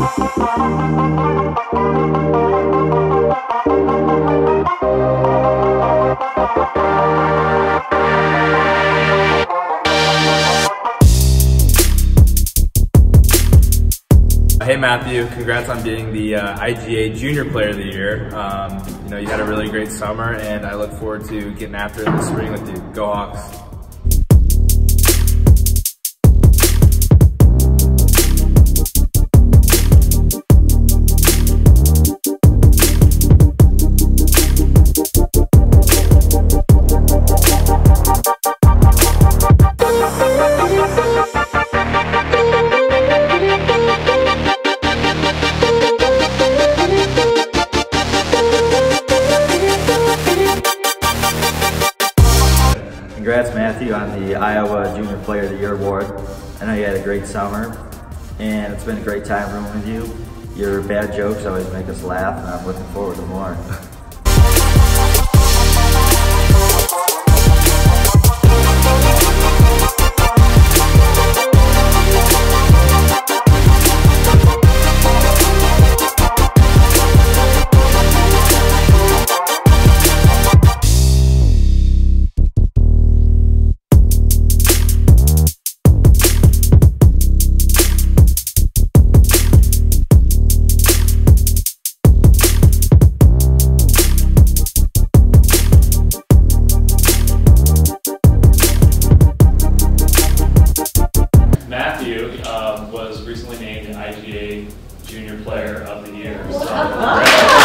Hey Matthew, congrats on being the IGA Junior Player of the Year. You had a really great summer, and I look forward to getting after it this spring with you. Go Hawks! Congrats, Matthew, on the Iowa Junior Player of the Year award. I know you had a great summer, and it's been a great time rooming with you. Your bad jokes always make us laugh, and I'm looking forward to more. Was recently named IGA Junior Player of the Year. So,